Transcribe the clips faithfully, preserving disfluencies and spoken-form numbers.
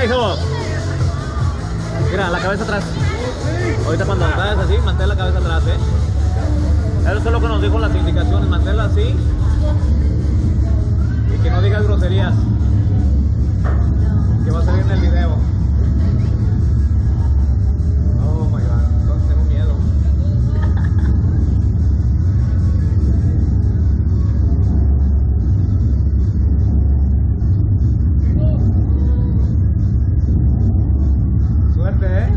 hijo. Mira, la cabeza atrás. Ahorita cuando vayas así, mantén la cabeza atrás, ¿eh? Eso es lo que nos dijo las indicaciones, manténla así. Y que no digas groserías. Que va a salir en el video. Oh my god, entonces tengo miedo. Suerte, ¿eh?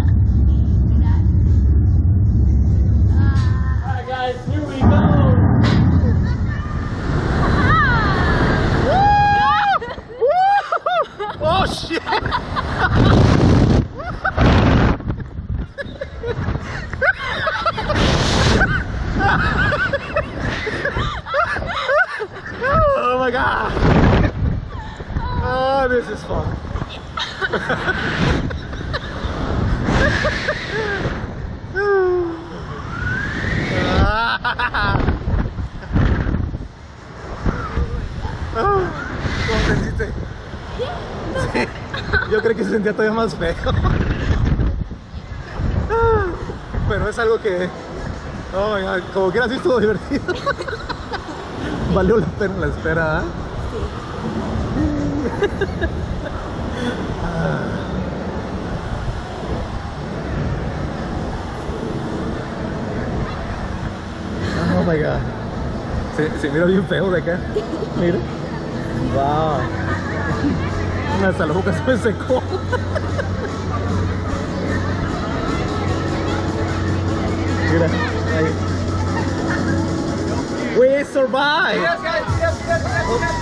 Alright guys, here we go. Oh shit! Oh my god! Oh, this is fun. Oh, ¿cómo te sentiste? Sí, yo creo que se sentía todavía más feo. Pero es algo que, oh my God, como quiera sí estuvo divertido. Valió la pena la espera, ¿eh? Oh my God. Se, se mira bien feo de acá. Mira. Wow. Hasta la boca se me secó. Mira, ahí. We survived! Yes, guys, yes, yes, yes, yes.